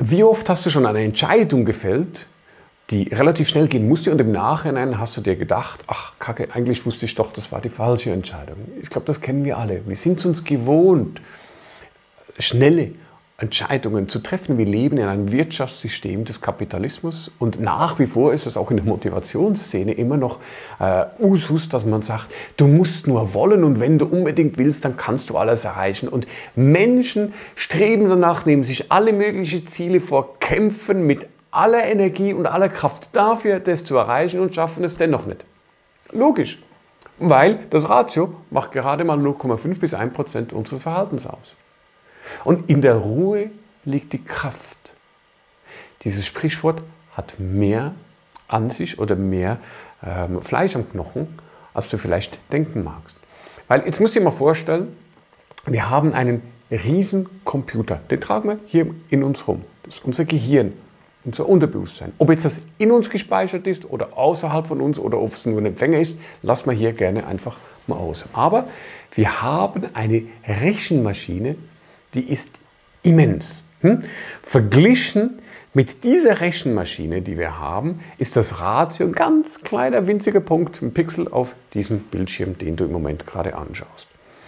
Wie oft hast du schon eine Entscheidung gefällt, die relativ schnell gehen musste und im Nachhinein hast du dir gedacht, ach Kacke, eigentlich wusste ich doch, das war die falsche Entscheidung. Ich glaube, das kennen wir alle. Wir sind es uns gewohnt, schnelle Entscheidungen zu treffen. Wir leben in einem Wirtschaftssystem des Kapitalismus und nach wie vor ist es auch in der Motivationsszene immer noch Usus, dass man sagt, du musst nur wollen und wenn du unbedingt willst, dann kannst du alles erreichen. Und Menschen streben danach, nehmen sich alle möglichen Ziele vor, kämpfen mit aller Energie und aller Kraft dafür, das zu erreichen und schaffen es dennoch nicht. Logisch, weil das Ratio macht gerade mal 0,5 bis 1% unseres Verhaltens aus. Und in der Ruhe liegt die Kraft. Dieses Sprichwort hat mehr an sich oder mehr Fleisch am Knochen, als du vielleicht denken magst. Weil jetzt musst du dir mal vorstellen, wir haben einen riesen Computer, den tragen wir hier in uns rum. Das ist unser Gehirn, unser Unterbewusstsein. Ob jetzt das in uns gespeichert ist oder außerhalb von uns oder ob es nur ein Empfänger ist, lassen wir hier gerne einfach mal aus. Aber wir haben eine Rechenmaschine, die ist immens. Verglichen mit dieser Rechenmaschine, die wir haben, ist das Ratio ein ganz kleiner, winziger Punkt, ein Pixel auf diesem Bildschirm, den du im Moment gerade anschaust.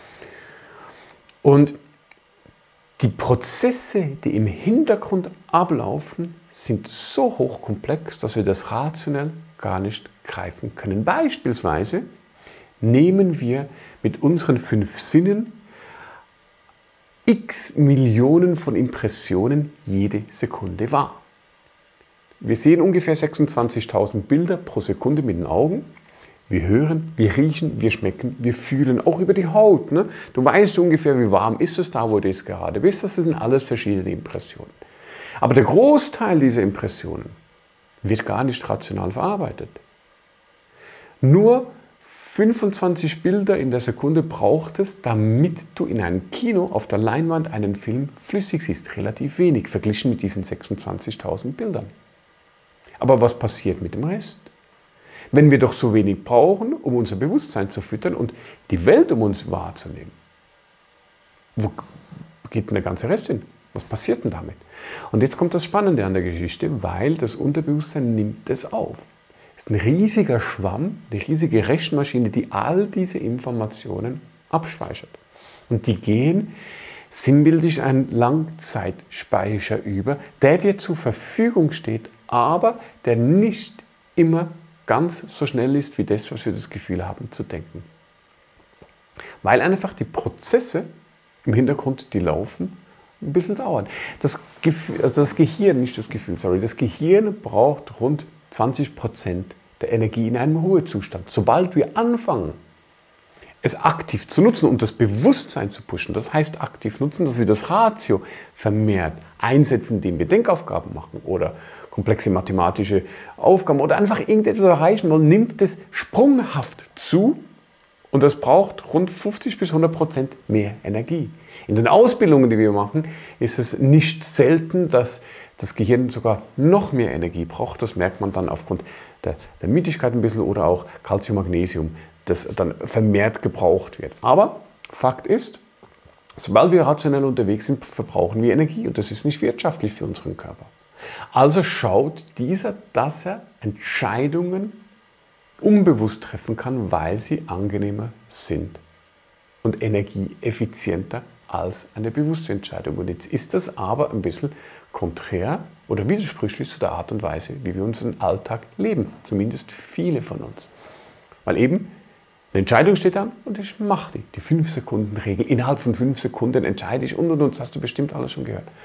Und die Prozesse, die im Hintergrund ablaufen, sind so hochkomplex, dass wir das rationell gar nicht greifen können. Beispielsweise nehmen wir mit unseren 5 Sinnen x Millionen von Impressionen jede Sekunde wahr. Wir sehen ungefähr 26.000 Bilder pro Sekunde mit den Augen. Wir hören, wir riechen, wir schmecken, wir fühlen, auch über die Haut. Ne? Du weißt ungefähr, wie warm ist es da, wo du jetzt gerade bist. Das sind alles verschiedene Impressionen. Aber der Großteil dieser Impressionen wird gar nicht rational verarbeitet. Nur 25 Bilder in der Sekunde braucht es, damit du in einem Kino auf der Leinwand einen Film flüssig siehst. Relativ wenig verglichen mit diesen 26.000 Bildern. Aber was passiert mit dem Rest? Wenn wir doch so wenig brauchen, um unser Bewusstsein zu füttern und die Welt um uns wahrzunehmen, wo geht denn der ganze Rest hin? Was passiert denn damit? Und jetzt kommt das Spannende an der Geschichte, weil das Unterbewusstsein nimmt es auf. Es ist ein riesiger Schwamm, eine riesige Rechenmaschine, die all diese Informationen abspeichert. Und die gehen sinnbildlich einen Langzeitspeicher über, der dir zur Verfügung steht, aber der nicht immer ganz so schnell ist wie das, was wir das Gefühl haben zu denken. Weil einfach die Prozesse im Hintergrund, die laufen, ein bisschen dauern. Das Gehirn braucht rund 20% der Energie in einem Ruhezustand. Sobald wir anfangen, es aktiv zu nutzen, um das Bewusstsein zu pushen, das heißt aktiv nutzen, dass wir das Ratio vermehrt einsetzen, indem wir Denkaufgaben machen oder komplexe mathematische Aufgaben oder einfach irgendetwas erreichen wollen, nimmt das sprunghaft zu und das braucht rund 50 bis 100% mehr Energie. In den Ausbildungen, die wir machen, ist es nicht selten, dass das Gehirn sogar noch mehr Energie braucht. Das merkt man dann aufgrund der Müdigkeit ein bisschen oder auch Calcium, Magnesium, das dann vermehrt gebraucht wird. Aber Fakt ist, sobald wir rationell unterwegs sind, verbrauchen wir Energie und das ist nicht wirtschaftlich für unseren Körper. Also schaut dieser, dass er Entscheidungen unbewusst treffen kann, weil sie angenehmer sind und energieeffizienter als eine bewusste Entscheidung. Und jetzt ist das aber ein bisschen konträr oder widersprüchlich zu der Art und Weise, wie wir unseren Alltag leben. Zumindest viele von uns. Weil eben eine Entscheidung steht an und ich mache die 5-Sekunden-Regel. Innerhalb von 5 Sekunden entscheide ich und. Das hast du bestimmt alles schon gehört.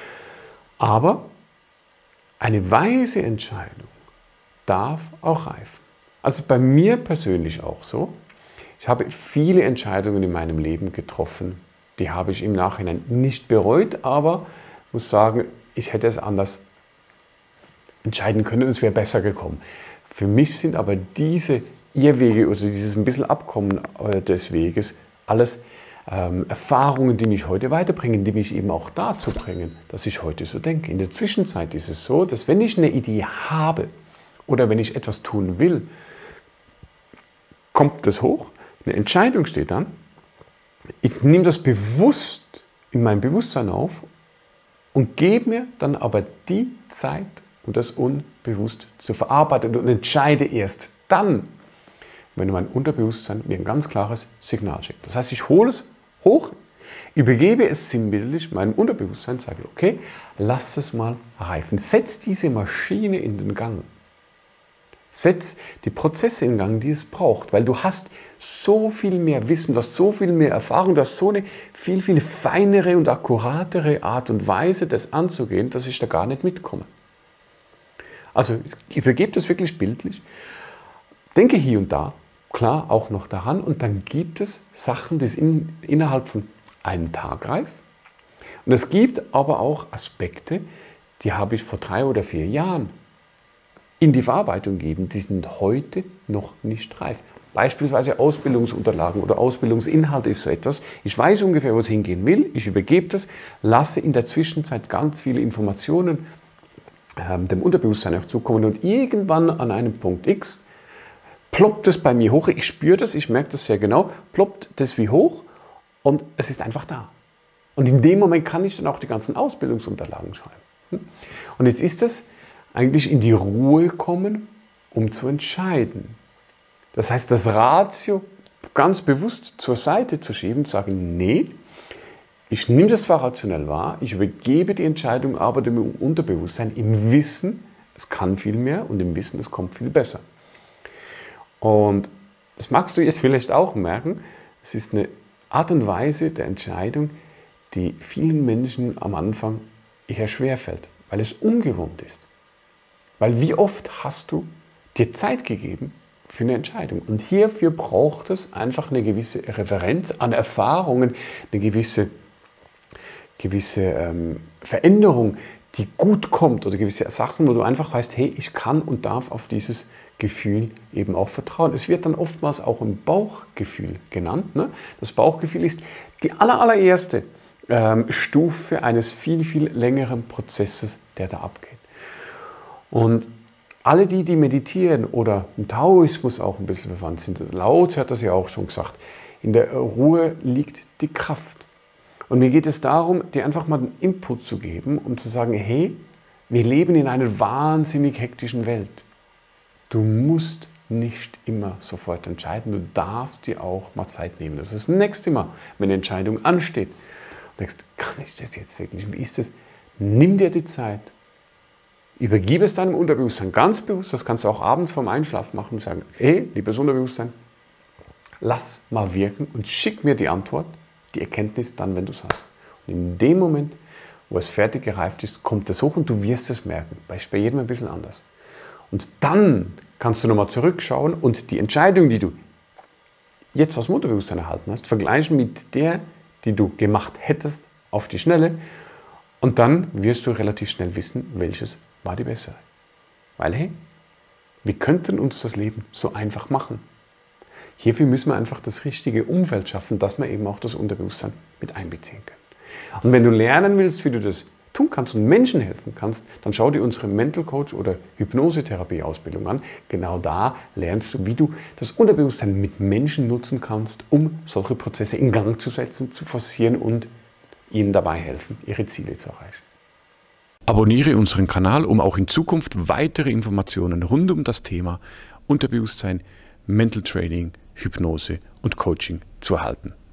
Aber eine weise Entscheidung darf auch reifen. Also bei mir persönlich auch so. Ich habe viele Entscheidungen in meinem Leben getroffen, die habe ich im Nachhinein nicht bereut, aber muss sagen, ich hätte es anders entscheiden können und es wäre besser gekommen. Für mich sind aber diese Irrwege oder dieses ein bisschen Abkommen des Weges alles Erfahrungen, die mich heute weiterbringen, die mich eben auch dazu bringen, dass ich heute so denke. In der Zwischenzeit ist es so, dass wenn ich eine Idee habe oder wenn ich etwas tun will, kommt das hoch, eine Entscheidung steht an, ich nehme das bewusst in mein Bewusstsein auf und gebe mir dann aber die Zeit, um das unbewusst zu verarbeiten und entscheide erst dann, wenn mein Unterbewusstsein mir ein ganz klares Signal schickt. Das heißt, ich hole es hoch, übergebe es sinnbildlich meinem Unterbewusstsein, sage, okay, lass es mal reifen. Setz diese Maschine in den Gang. Setz die Prozesse in Gang, die es braucht, weil du hast so viel mehr Wissen, du hast so viel mehr Erfahrung, du hast so eine viel, viel feinere und akkuratere Art und Weise, das anzugehen, dass ich da gar nicht mitkomme. Also ich übergebe das wirklich bildlich, denke hier und da, klar, auch noch daran, und dann gibt es Sachen, die sind innerhalb von einem Tag reif. Und es gibt aber auch Aspekte, die habe ich vor 3 oder 4 Jahren in die Verarbeitung gegeben, die sind heute noch nicht reif. Beispielsweise Ausbildungsunterlagen oder Ausbildungsinhalt ist so etwas. Ich weiß ungefähr, wo es hingehen will, ich übergebe das, lasse in der Zwischenzeit ganz viele Informationen dem Unterbewusstsein auch zukommen und irgendwann an einem Punkt X ploppt es bei mir hoch, ich spüre das, ich merke das sehr genau, ploppt das wie hoch und es ist einfach da. Und in dem Moment kann ich dann auch die ganzen Ausbildungsunterlagen schreiben. Und jetzt ist es eigentlich in die Ruhe kommen, um zu entscheiden. Das heißt, das Ratio ganz bewusst zur Seite zu schieben, zu sagen, nee, ich nehme das zwar rationell wahr, ich übergebe die Entscheidung aber dem Unterbewusstsein im Wissen, es kann viel mehr und im Wissen, es kommt viel besser. Und das magst du jetzt vielleicht auch merken, es ist eine Art und Weise der Entscheidung, die vielen Menschen am Anfang eher schwerfällt, weil es ungewohnt ist. Weil wie oft hast du dir Zeit gegeben für eine Entscheidung? Und hierfür braucht es einfach eine gewisse Referenz an Erfahrungen, eine gewisse Veränderung, die gut kommt oder gewisse Sachen, wo du einfach weißt, hey, ich kann und darf auf dieses Gefühl eben auch vertrauen. Es wird dann oftmals auch ein Bauchgefühl genannt. Ne? Das Bauchgefühl ist die allererste Stufe eines viel, viel längeren Prozesses, der da abgeht. Und alle die meditieren oder im Taoismus auch ein bisschen verwandt sind, Lao Tzu hat das ja auch schon gesagt, in der Ruhe liegt die Kraft. Und mir geht es darum, dir einfach mal einen Input zu geben, um zu sagen, hey, wir leben in einer wahnsinnig hektischen Welt. Du musst nicht immer sofort entscheiden, du darfst dir auch mal Zeit nehmen. Das ist das nächste Mal, wenn eine Entscheidung ansteht. Du denkst, kann ich das jetzt wirklich, wie ist das? Nimm dir die Zeit. Übergib es deinem Unterbewusstsein ganz bewusst, das kannst du auch abends vorm Einschlafen machen und sagen, hey, liebes Unterbewusstsein, lass mal wirken und schick mir die Antwort, die Erkenntnis dann, wenn du es hast. Und in dem Moment, wo es fertig gereift ist, kommt es hoch und du wirst es merken. Bei jedem ein bisschen anders. Und dann kannst du nochmal zurückschauen und die Entscheidung, die du jetzt aus dem Unterbewusstsein erhalten hast, vergleichen mit der, die du gemacht hättest auf die Schnelle. Und dann wirst du relativ schnell wissen, welches war die bessere. Weil, hey, wir könnten uns das Leben so einfach machen. Hierfür müssen wir einfach das richtige Umfeld schaffen, dass wir eben auch das Unterbewusstsein mit einbeziehen können. Und wenn du lernen willst, wie du das tun kannst und Menschen helfen kannst, dann schau dir unsere Mental Coach oder Hypnosetherapie-Ausbildung an. Genau da lernst du, wie du das Unterbewusstsein mit Menschen nutzen kannst, um solche Prozesse in Gang zu setzen, zu forcieren und ihnen dabei helfen, ihre Ziele zu erreichen. Abonniere unseren Kanal, um auch in Zukunft weitere Informationen rund um das Thema Unterbewusstsein, Mental Training, Hypnose und Coaching zu erhalten.